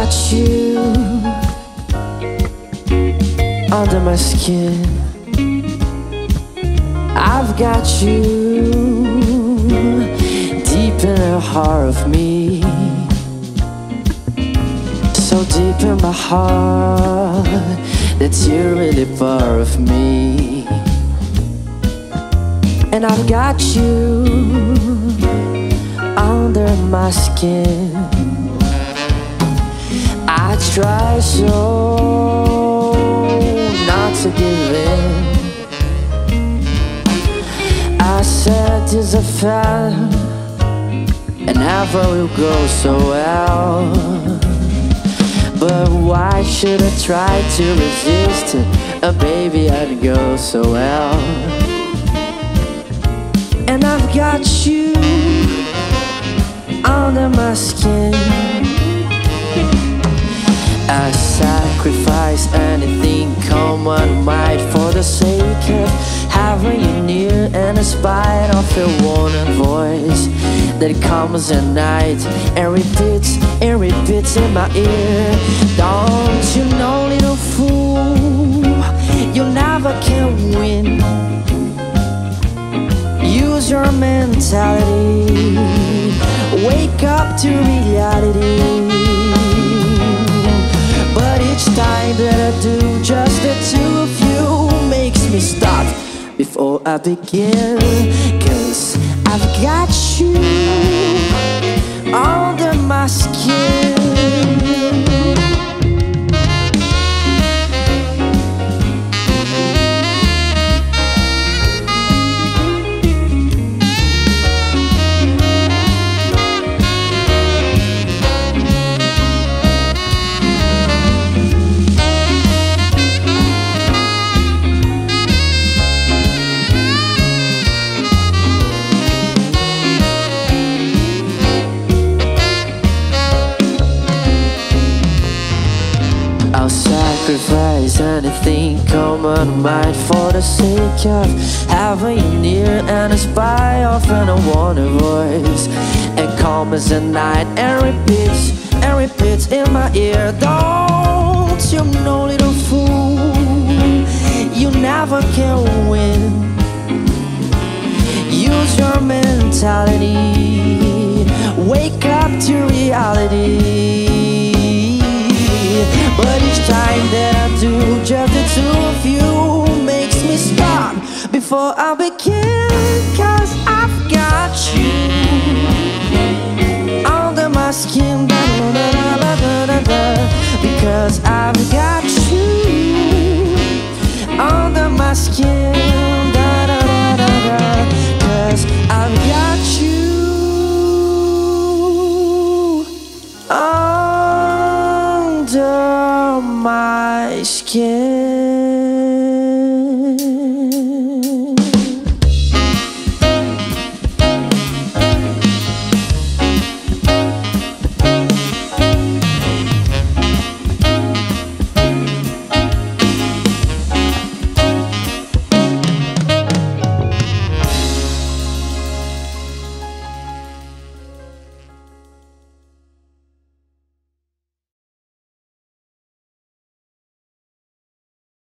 got you under my skin. I've got you deep in the heart of me, so deep in my heart that you're really part of me. And I've got you under my skin. I try so not to give in. I said this a fact and never will go so well. But why should I try to resist it? Baby, I'd go so well. And I've got you under my skin. I sacrifice anything, come what might, for the sake of having you near. And in spite of your warning voice that comes at night and repeats in my ear. Don't you know, little fool, you never can win. Use your mentality, wake up to reality. But each time that I do, just the two of you makes me stop before I begin. 'Cause I've got you under my skin. I'll sacrifice anything, come on mind, for the sake of having you near. And in spite of an unwanted voice, it comes at night and repeats in my ear. Don't you know, little fool, you never can win. Use your mentality, wake up to reality. But each time that I do, just the two of you makes me stop before I begin. 'Cause I've got you under my skin.